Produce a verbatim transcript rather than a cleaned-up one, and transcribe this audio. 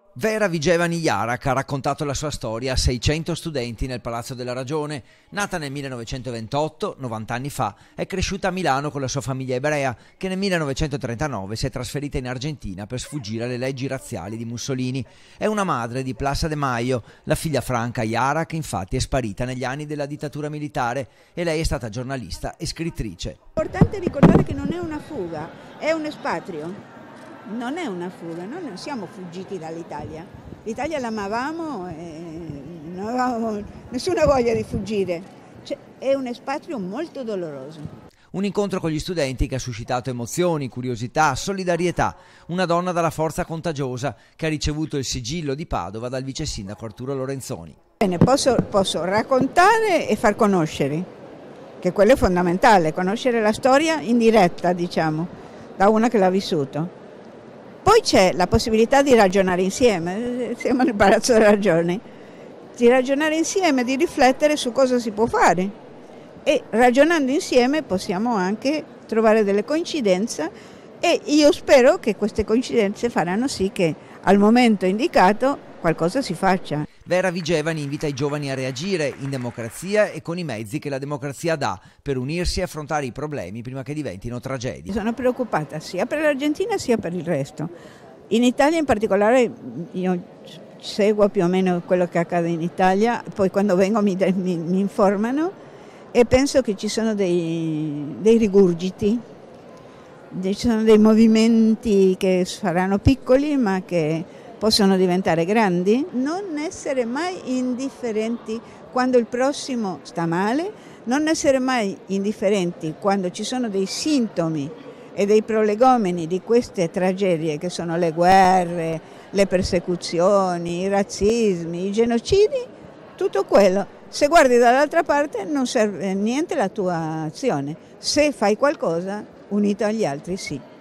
Vera Vigevani Jarak ha raccontato la sua storia a seicento studenti nel Palazzo della Ragione. Nata nel millenovecentoventotto, novanta anni fa, è cresciuta a Milano con la sua famiglia ebrea, che nel millenovecentotrentanove si è trasferita in Argentina per sfuggire alle leggi razziali di Mussolini. È una madre di Plaza de Mayo. La figlia Franca Jarak, infatti, è sparita negli anni della dittatura militare e lei è stata giornalista e scrittrice. È importante ricordare che non è una fuga, è un espatrio. Non è una fuga, noi non siamo fuggiti dall'Italia. L'Italia l'amavamo e non avevamo nessuna voglia di fuggire. Cioè, è un espatrio molto doloroso. Un incontro con gli studenti che ha suscitato emozioni, curiosità, solidarietà. Una donna dalla forza contagiosa che ha ricevuto il sigillo di Padova dal vice sindaco Arturo Lorenzoni. Bene, posso, posso raccontare e far conoscere, che quello è fondamentale, conoscere la storia in diretta, diciamo, da una che l'ha vissuto. Poi c'è la possibilità di ragionare insieme, siamo nel Palazzo della Ragione, di ragionare insieme, di riflettere su cosa si può fare e ragionando insieme possiamo anche trovare delle coincidenze e io spero che queste coincidenze faranno sì che al momento indicato qualcosa si faccia. Vera Vigevani invita i giovani a reagire in democrazia e con i mezzi che la democrazia dà per unirsi e affrontare i problemi prima che diventino tragedie. Sono preoccupata sia per l'Argentina sia per il resto. In Italia in particolare io seguo più o meno quello che accade in Italia, poi quando vengo mi, mi, mi informano e penso che ci sono dei, dei rigurgiti, ci sono dei movimenti che saranno piccoli ma che possono diventare grandi. Non essere mai indifferenti quando il prossimo sta male, non essere mai indifferenti quando ci sono dei sintomi e dei prolegomeni di queste tragedie che sono le guerre, le persecuzioni, i razzismi, i genocidi, tutto quello. Se guardi dall'altra parte non serve niente la tua azione, se fai qualcosa unito agli altri sì.